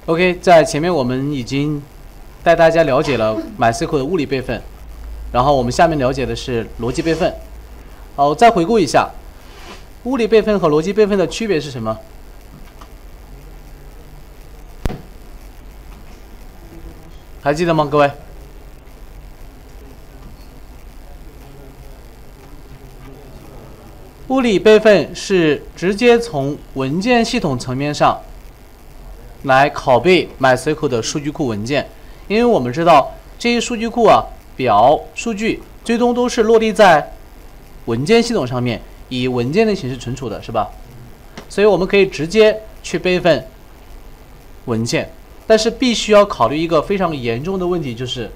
OK， 在前面我们已经带大家了解了 MySQL 的物理备份，然后我们下面了解的是逻辑备份。好，再回顾一下，物理备份和逻辑备份的区别是什么？还记得吗，各位？物理备份是直接从文件系统层面上来拷贝 MySQL 的数据库文件，因为我们知道这些数据库啊，表数据最终都是落地在文件系统上面，以文件的形式存储的，是吧？所以我们可以直接去备份文件，但是必须要考虑一个非常严重的问题，就是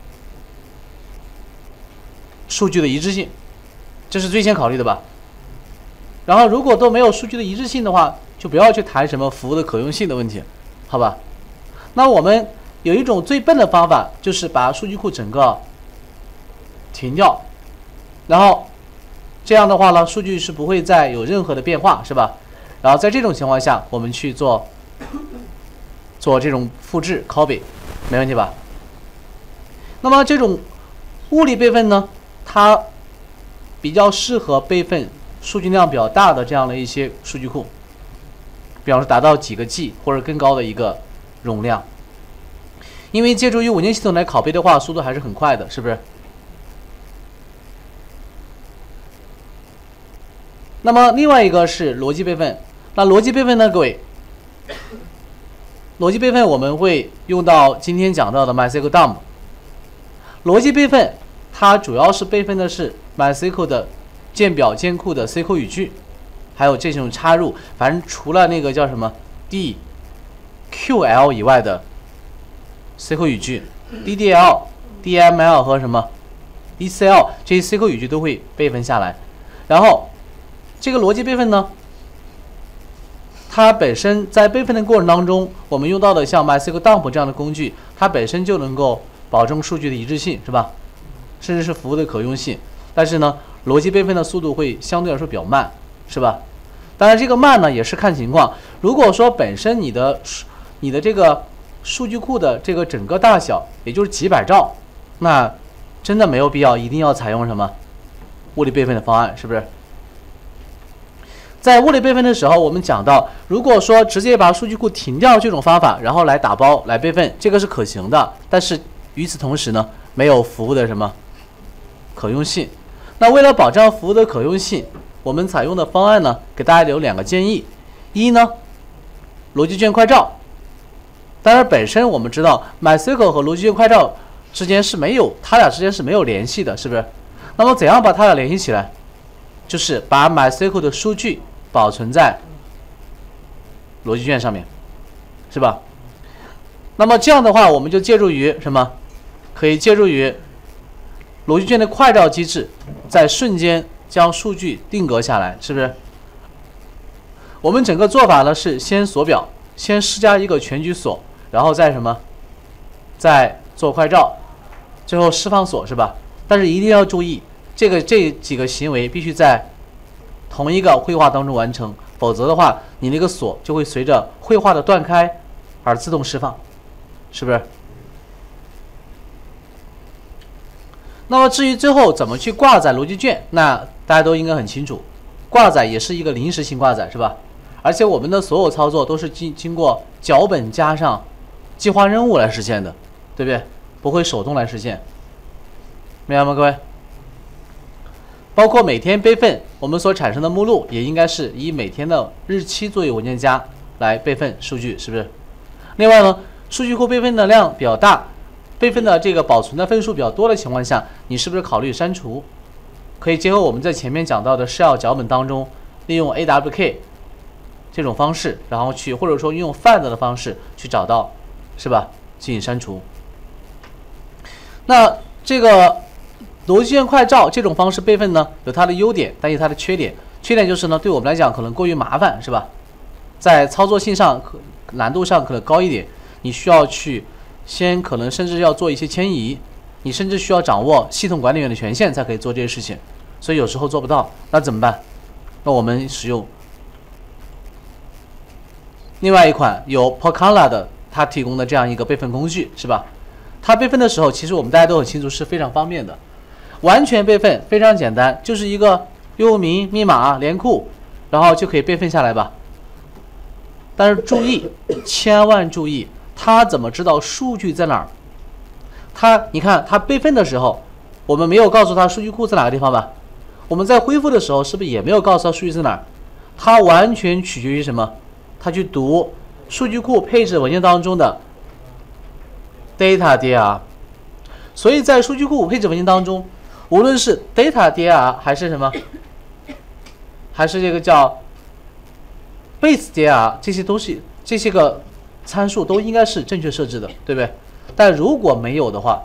数据的一致性，这是最先考虑的吧？然后如果都没有数据的一致性的话，就不要去谈什么服务的可用性的问题，好吧？那我们有一种最笨的方法，就是把数据库整个停掉，然后这样的话呢，数据是不会再有任何的变化，是吧？然后在这种情况下，我们去做这种复制 copy， 没问题吧？那么这种物理备份呢，它比较适合备份数据量比较大的这样的一些数据库，比方说达到几个 G 或者更高的一个容量，因为借助于文件系统来拷贝的话，速度还是很快的，是不是？那么另外一个是逻辑备份，那逻辑备份呢，各位，逻辑备份我们会用到今天讲到的 MySQL dump。逻辑备份它主要是备份的是 MySQL 的建表建库的 SQL 语句，还有这种插入，反正除了那个叫什么 DQL 以外的 SQL 语句 ，DDL、DML 和什么 ECL 这些 SQL 语句都会备份下来。然后这个逻辑备份呢，它本身在备份的过程当中，我们用到的像 MySQL dump 这样的工具，它本身就能够保证数据的一致性，是吧？甚至是服务的可用性。但是呢，逻辑备份的速度会相对来说比较慢，是吧？当然，这个慢呢也是看情况。如果说本身你的这个数据库的这个整个大小也就是几百兆，那真的没有必要一定要采用什么物理备份的方案，是不是？在物理备份的时候，我们讲到，如果说直接把数据库停掉这种方法，然后来打包来备份，这个是可行的。但是与此同时呢，没有服务的什么可用性。那为了保障服务的可用性，我们采用的方案呢，给大家有两个建议。一呢，逻辑卷快照。当然，本身我们知道 MySQL 和逻辑卷快照之间是没有，它俩之间是没有联系的，是不是？那么怎样把它俩联系起来？就是把 MySQL 的数据保存在逻辑卷上面，是吧？那么这样的话，我们就借助于什么？可以借助于逻辑卷的快照机制，在瞬间将数据定格下来，是不是？我们整个做法呢是先锁表，先施加一个全局锁，然后再什么？再做快照，最后释放锁，是吧？但是一定要注意，这几个行为必须在同一个绘画当中完成，否则的话，你那个锁就会随着绘画的断开而自动释放，是不是？那么至于最后怎么去挂载逻辑卷，那大家都应该很清楚，挂载也是一个临时性挂载，是吧？而且我们的所有操作都是经过脚本加上计划任务来实现的，对不对？不会手动来实现，明白吗，各位？包括每天备份，我们所产生的目录也应该是以每天的日期作为文件夹来备份数据，是不是？另外呢，数据库备份的量比较大，备份的这个保存的份数比较多的情况下，你是不是考虑删除？可以结合我们在前面讲到的 shell 脚本当中，利用 AWK 这种方式，然后去或者说用 find 的方式去找到，是吧？进行删除。那这个逻辑卷快照这种方式备份呢，有它的优点，但也有它的缺点。缺点就是呢，对我们来讲可能过于麻烦，是吧？在操作性上难度上可能高一点，你需要去先可能甚至要做一些迁移，你甚至需要掌握系统管理员的权限才可以做这些事情，所以有时候做不到，那怎么办？那我们使用另外一款有 Pocala 的它提供的这样一个备份工具，是吧？它备份的时候，其实我们大家都很清楚，是非常方便的。完全备份非常简单，就是一个用户名、密码连库，然后就可以备份下来吧。但是注意，千万注意，它怎么知道数据在哪儿？你看它备份的时候，我们没有告诉它数据库在哪个地方吧？我们在恢复的时候，是不是也没有告诉它数据在哪儿？它完全取决于什么？它去读数据库配置文件当中的 data dir。所以在数据库配置文件当中，无论是 data dir 还是什么，还是这个叫 base dir， 这些个参数都应该是正确设置的，对不对？但如果没有的话，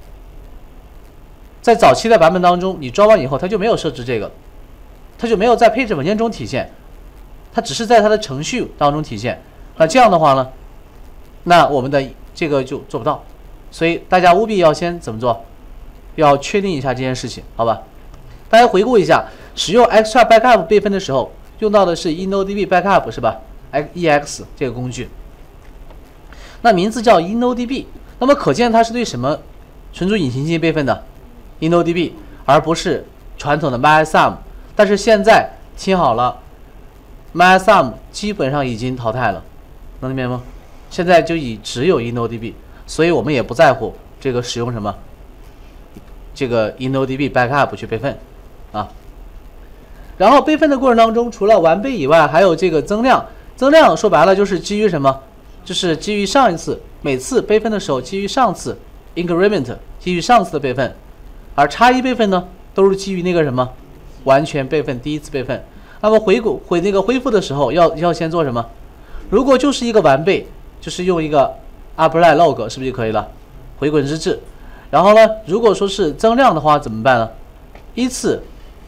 在早期的版本当中，你装完以后，它就没有设置这个，它就没有在配置文件中体现，它只是在它的程序当中体现。那这样的话呢，那我们的这个就做不到。所以大家务必要先怎么做？要确定一下这件事情，好吧？大家回顾一下，使用 Extra Backup 备份的时候，用到的是 InnoDB Backup 是吧 ？EX 这个工具，那名字叫 InnoDB， 那么可见它是对什么存储引擎进行备份的 ？InnoDB， 而不是传统的 MySum。但是现在听好了 ，MySum 基本上已经淘汰了，能明白吗？现在就只有 InnoDB， 所以我们也不在乎这个使用什么。这个 InnoDB Backup 去备份啊，然后备份的过程当中，除了完备以外，还有这个增量。增量说白了就是基于什么？就是基于上一次每次备份的时候，基于上次 increment， 基于上次的备份。而差异备份呢，都是基于那个什么完全备份第一次备份。那么恢复的时候要先做什么？如果就是一个完备，就是用一个 apply log 是不是就可以了？回滚日志。然后呢，如果说是增量的话怎么办呢？依次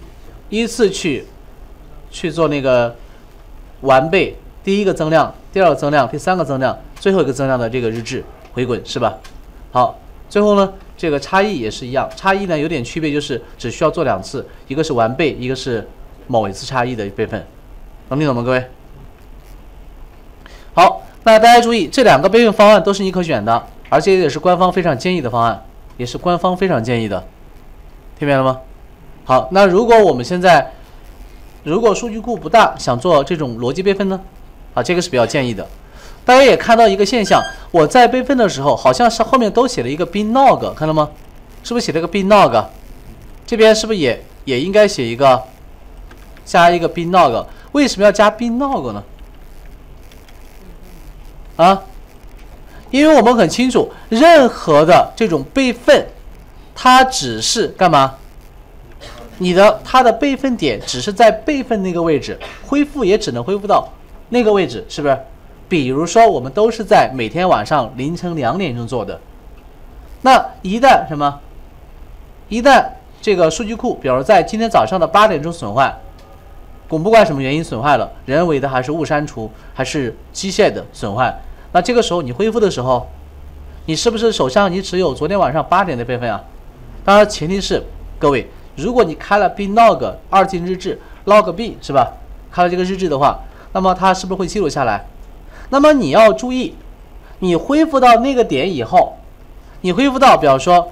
去做那个完备，第一个增量，第二个增量，第三个增量，最后一个增量的这个日志回滚是吧？好，最后呢，这个差异也是一样，差异呢有点区别，就是只需要做2次，一个是完备，一个是某一次差异的备份，能听懂吗，各位？好，那大家注意，这2个备份方案都是你可选的，而且也是官方非常建议的方案。也是官方非常建议的，听明白了吗？好，那如果我们现在如果数据库不大，想做这种逻辑备份呢？啊，这个是比较建议的。大家也看到一个现象，我在备份的时候，好像是后面都写了一个 binlog， 看到吗？是不是写了个 binlog？ 这边是不是也应该写一个加一个 binlog？ 为什么要加 binlog 呢？啊？因为我们很清楚，任何的这种备份，它只是干嘛？它的备份点只是在备份那个位置，恢复也只能恢复到那个位置，是不是？比如说，我们都是在每天晚上凌晨2点钟做的，那一旦这个数据库，比如在今天早上的8点钟损坏，不管什么原因损坏了，人为的还是误删除，还是机械的损坏。那这个时候你恢复的时候，你是不是手上你只有昨天晚上8点的备份啊？当然前提是各位，如果你开了 binlog 2进日志 log b 是吧？开了这个日志的话，那么它是不是会记录下来？那么你要注意，你恢复到那个点以后，你恢复到比方说，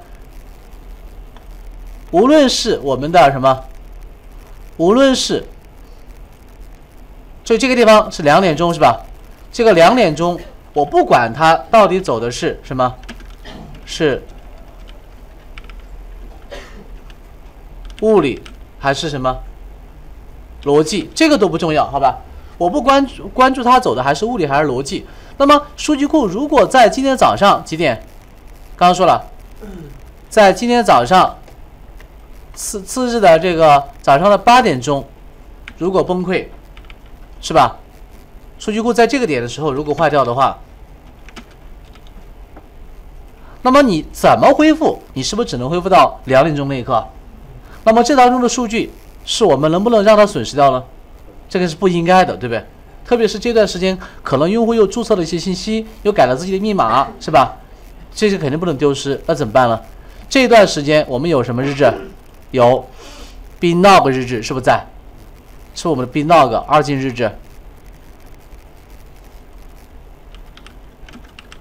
无论是我们的什么，无论是就这个地方是2点钟是吧？这个2点钟。我不管它到底走的是什么，是物理还是什么逻辑，这个都不重要，好吧？我不关注它走的还是物理还是逻辑。那么数据库如果在今天早上几点？刚刚说了，在今天早上次日的这个早上的8点钟，如果崩溃，是吧？数据库在这个点的时候如果坏掉的话，那么你怎么恢复？你是不是只能恢复到2点钟那一刻？那么这当中的数据是我们能不能让它损失掉呢？这个是不应该的，对不对？特别是这段时间，可能用户又注册了一些信息，又改了自己的密码，是吧？这些肯定不能丢失，那怎么办呢？这段时间我们有什么日志？有 binlog 日志，是不是在？是我们的 binlog 2进日志。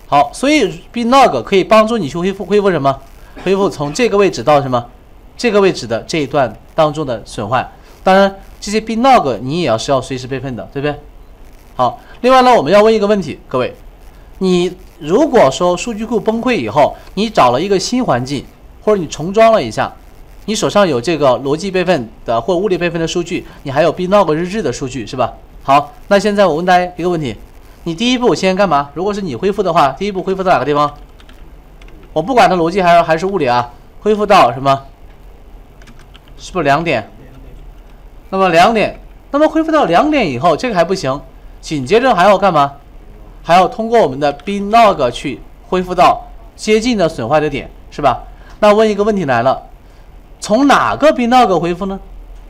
好，所以 blog 可以帮助你去恢复什么？恢复从这个位置到什么？这个位置的这一段当中的损坏。当然，这些 blog 你也要随时备份的，对不对？好，另外呢，我们要问一个问题，各位，你如果说数据库崩溃以后，你找了一个新环境，或者你重装了一下，你手上有这个逻辑备份的或物理备份的数据，你还有 blog 日志的数据，是吧？好，那现在我问大家一个问题，你第一步先干嘛？如果是你恢复的话，第一步恢复到哪个地方？我不管它逻辑还是物理啊，恢复到什么？是不是2点？那么2点，那么恢复到2点以后，这个还不行，紧接着还要干嘛？还要通过我们的 blog 去恢复到接近的损坏的点，是吧？那问一个问题来了，从哪个 blog 恢复呢？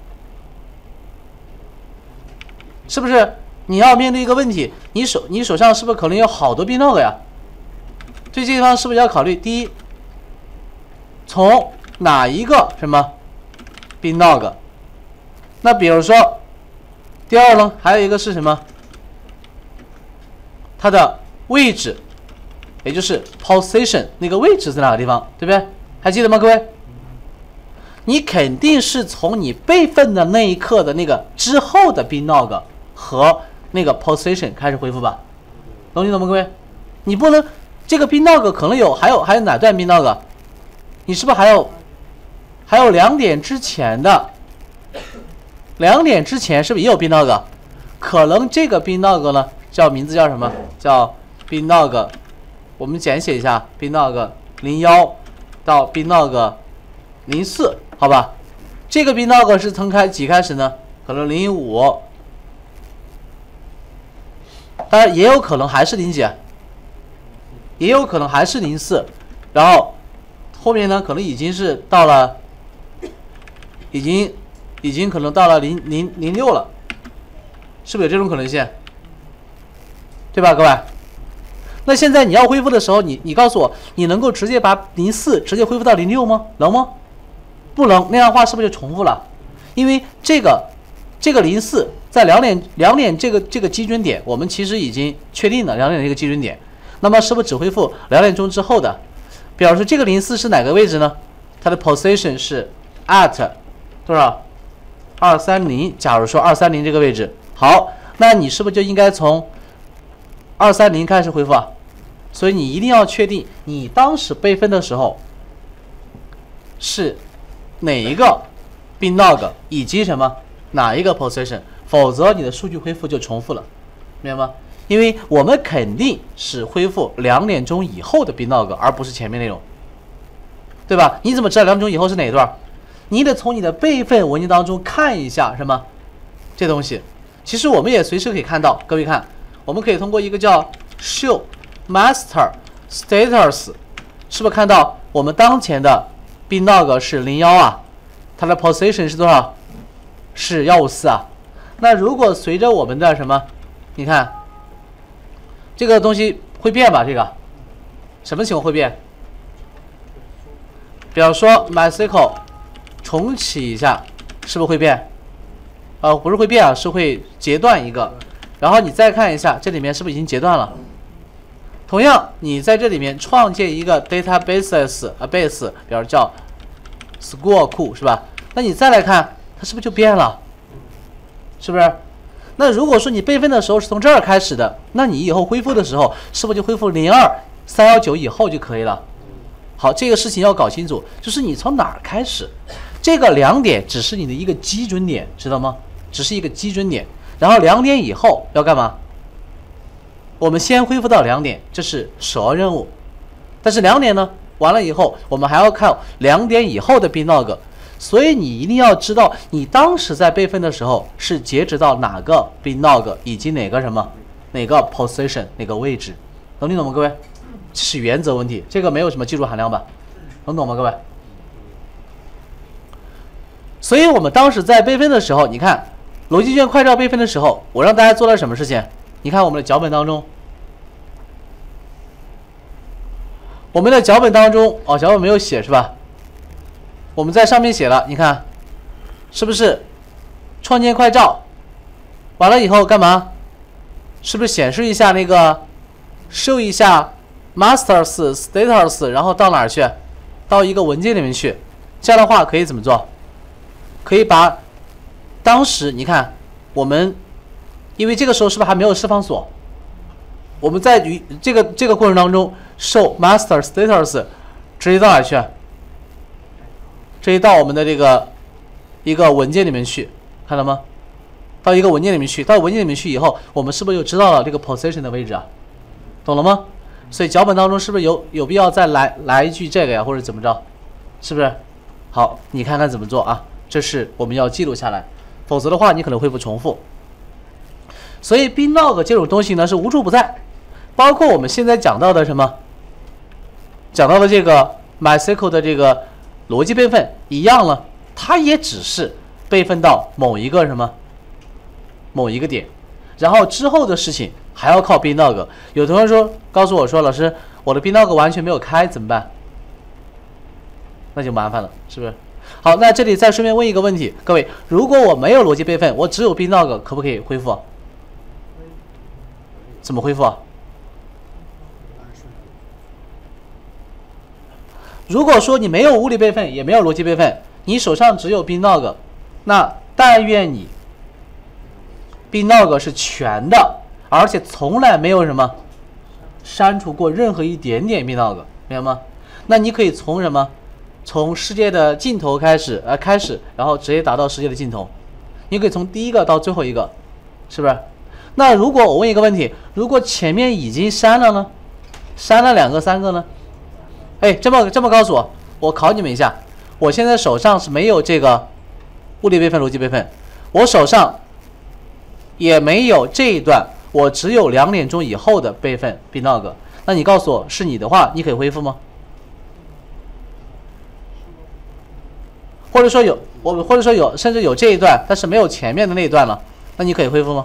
是不是你要面对一个问题？你手上是不是可能有好多 blog 呀？对这地方是不是要考虑？第一，从哪一个什么 blog？ 那比如说，第二呢，还有一个是什么？它的位置，也就是 position 那个位置在哪个地方，对不对？还记得吗，各位？你肯定是从你备份的那一刻的那个之后的 blog 和那个 position 开始恢复吧？懂你懂吗，各位？你不能这个 blog 可能还有哪段 blog？ 你是不是还有2点之前的？2点之前是不是也有 blog？ 可能这个 blog 呢，名字叫什么？叫 blog， 我们简写一下 blog 01到 blog 04，好吧？这个 blog 是从几开始呢？可能05，当然也有可能还是0几，也有可能还是04，然后后面呢，可能已经是到了，已经可能到了06了，是不是有这种可能性？对吧，各位？那现在你要恢复的时候，你告诉我，你能够直接把04直接恢复到06吗？能吗？不能，那样的话是不是就重复了？因为这个04在2点这个基准点，我们其实已经确定了2点这个基准点，那么是不是只恢复2点钟之后的？表示这个04是哪个位置呢？它的 position 是 at 多少？230。假如说230这个位置，好，那你是不是就应该从230开始恢复啊？所以你一定要确定你当时备份的时候是哪一个 blog 以及什么哪一个 position， 否则你的数据恢复就重复了，明白吗？因为我们肯定是恢复2点钟以后的 blog， 而不是前面内容，对吧？你怎么知道2点钟以后是哪一段？你得从你的备份文件当中看一下什么这东西。其实我们也随时可以看到，各位看，我们可以通过一个叫 show master status， 是不是看到我们当前的 blog 是01啊？它的 position 是多少？是154啊。那如果随着我们的什么，你看这个东西会变吧？这个什么情况会变？比方说 MySQL 重启一下，是不是会变？不是会变啊，是会截断一个。然后你再看一下，这里面是不是已经截断了？同样，你在这里面创建一个 databases base， 比如叫 sql 库，是吧？那你再来看，它是不是就变了？是不是？那如果说你备份的时候是从这儿开始的，那你以后恢复的时候，是不是就恢复02319以后就可以了？好，这个事情要搞清楚，就是你从哪儿开始，这个2点只是你的一个基准点，知道吗？只是一个基准点，然后2点以后要干嘛？我们先恢复到2点，这是首要任务。但是2点呢，完了以后，我们还要看2点以后的 blog， 所以你一定要知道你当时在备份的时候是截止到哪个 blog 以及哪个position 哪个位置，能听懂吗，各位？这是原则问题，这个没有什么技术含量吧？能懂吗，各位？所以我们当时在备份的时候，你看逻辑卷快照备份的时候，我让大家做了什么事情？你看我们的脚本当中，脚本没有写是吧？我们在上面写了，你看是不是创建快照完了以后干嘛？是不是显示一下那个show一下 masters status， 然后到哪儿去？到一个文件里面去。这样的话可以怎么做？可以把当时你看我们，因为这个时候是不是还没有释放锁？我们在于这个过程当中受 master status 直接到哪儿去？直接到我们的这个一个文件里面去，看到吗？到一个文件里面去，到文件里面去以后，我们是不是就知道了这个 position 的位置啊？懂了吗？所以脚本当中是不是有必要再来一句这个呀，或者怎么着？是不是？好，你看看怎么做啊？这是我们要记录下来，否则的话你可能会不重复。所以 binlog 这种东西呢是无处不在，包括我们现在讲到的什么？讲到的这个 MySQL 的这个逻辑备份一样了，它也只是备份到某一个什么？某一个点，然后之后的事情还要靠 binlog。有同学告诉我说，老师，我的 binlog 完全没有开，怎么办？那就麻烦了，是不是？好，那这里再顺便问一个问题，各位，如果我没有逻辑备份，我只有 binlog， 可不可以恢复？怎么恢复啊？如果说你没有物理备份，也没有逻辑备份，你手上只有 binlog， 那但愿你 binlog 是全的，而且从来没有什么删除过任何一点点 binlog， 明白吗？那你可以从什么？从世界的尽头开始，然后直接达到世界的尽头。你可以从第一个到最后一个，是不是？那如果我问一个问题，如果前面已经删了呢？删了2个、3个呢？哎，这么告诉我，我考你们一下，我现在手上是没有这个物理备份、逻辑备份，我手上也没有这一段，我只有2点钟以后的备份 binlog。那你告诉我，是你的话，你可以恢复吗？或者说有，甚至有这一段，但是没有前面的那一段了，那你可以恢复吗？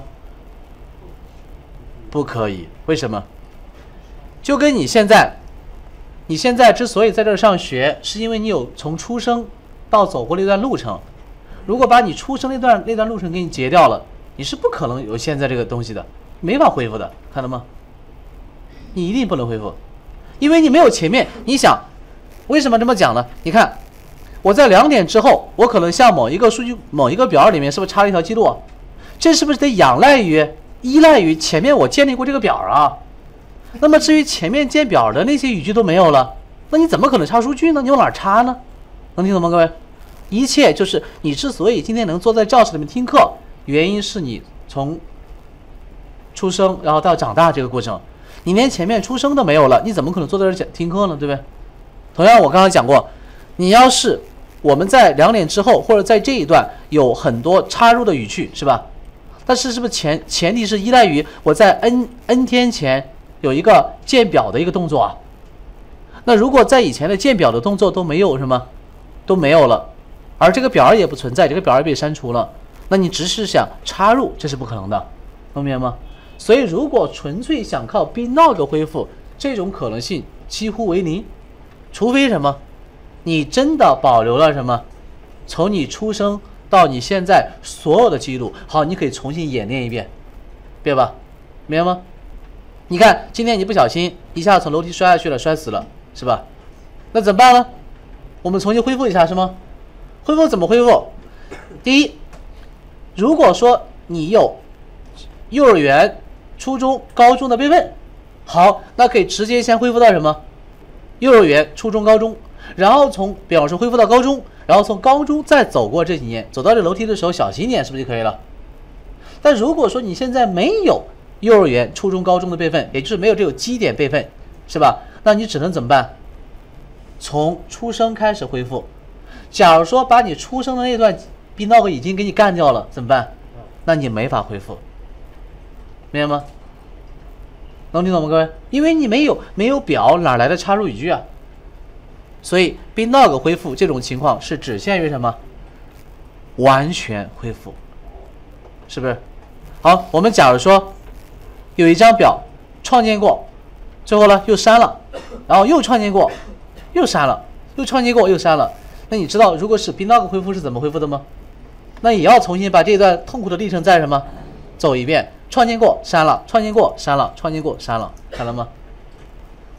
不可以，为什么？就跟你现在之所以在这儿上学，是因为你有从出生到走过那段路程。如果把你出生那段路程给你截掉了，你是不可能有现在这个东西的，没法恢复的，看到吗？你一定不能恢复，因为你没有前面。你想，为什么这么讲呢？你看，我在2点之后，我可能像某一个数据、某一个表里面是不是插了一条记录啊？这是不是得依赖于前面我建立过这个表啊？那么至于前面建表的那些语句都没有了，那你怎么可能插数据呢？你往哪儿插呢？能听懂吗，各位？一切就是你之所以今天能坐在教室里面听课，原因是你从出生然后到长大这个过程，你连前面出生都没有了，你怎么可能坐在这儿听课呢？对不对？同样，我刚刚讲过，你要是我们在2点之后或者在这一段有很多插入的语句，是吧？但是是不是前提是依赖于我在 n 天前有一个建表的一个动作啊？那如果在以前的建表的动作都没有什么，都没有了，而这个表也不存在，这个表也被删除了，那你只是想插入，这是不可能的，能明白吗？所以如果纯粹想靠 binlog 恢复，这种可能性几乎为零，除非什么？你真的保留了什么？从你出生到你现在所有的记录，好，你可以重新演练一遍，对吧？明白吗？你看，今天你不小心一下从楼梯摔下去了，摔死了，是吧？那怎么办呢？我们重新恢复一下，是吗？恢复怎么恢复？第一，如果说你有幼儿园、初中、高中的备份，好，那可以直接先恢复到什么？幼儿园、初中、高中，然后比方说恢复到高中，然后从高中再走过这几年，走到这楼梯的时候小心一点，是不是就可以了？但如果说你现在没有幼儿园、初中、高中的备份，也就是没有这种基点备份，是吧？那你只能怎么办？从出生开始恢复。假如说把你出生的那段 binlog 已经给你干掉了，怎么办？那你没法恢复，明白吗？能听懂吗，各位？因为你没有表，哪来的插入语句啊？所以 binlog 恢复这种情况是只限于什么？完全恢复，是不是？好，我们假如说有一张表创建过，最后呢又删了，然后又创建过，又删了，又创建过，又删了。那你知道如果是 binlog 恢复是怎么恢复的吗？那也要重新把这段痛苦的历程再什么走一遍，创建过删了，创建过删了，创建过删了，看了吗？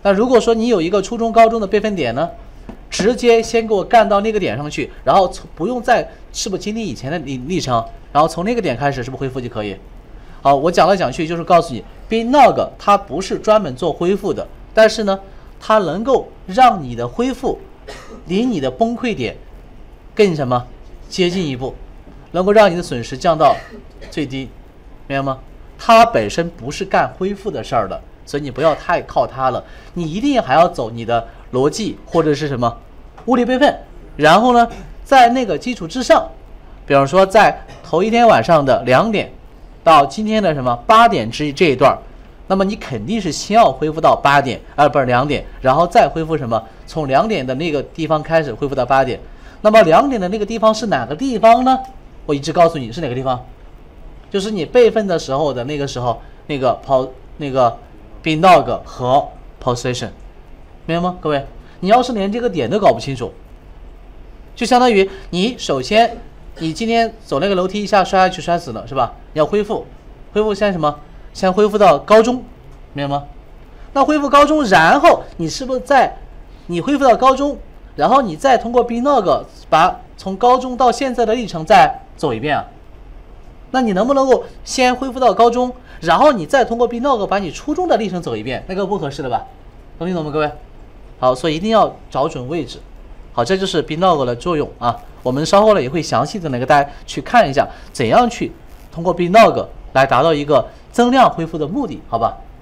那如果说你有一个初中、高中的备份点呢，直接先给我干到那个点上去，然后不用再是不是经历以前的历程，然后从那个点开始是不是恢复就可以？好，我讲来讲去就是告诉你 ，Bnog 它不是专门做恢复的，但是呢，它能够让你的恢复离你的崩溃点更什么接近一步，能够让你的损失降到最低，明白吗？它本身不是干恢复的事儿的，所以你不要太靠它了，你一定还要走你的逻辑或者是什么物理备份，然后呢，在那个基础之上，比方说在头一天晚上的2点到今天的什么8点这一段，那么你肯定是先要恢复到8点，不是2点，然后再恢复什么？从2点的那个地方开始恢复到8点。那么2点的那个地方是哪个地方呢？我一直告诉你是哪个地方，就是你备份的时候的那个时候那个Bnog 和 position， 明白吗？各位，你要是连这个点都搞不清楚，就相当于你首先你今天走那个楼梯一下摔下去摔死了是吧？你要恢复现在什么？先恢复到高中，明白吗？那恢复高中，然后你是不是你恢复到高中，然后你再通过 Bnog 把从高中到现在的历程再走一遍啊？那你能不能够先恢复到高中，然后你再通过 Bnog 把你初中的历程走一遍？那个不合适的吧？能听懂吗，各位？好，所以一定要找准位置。好，这就是 Bnog 的作用啊。我们稍后呢也会详细的给大家去看一下，怎样去通过 Bnog 来达到一个增量恢复的目的，好吧？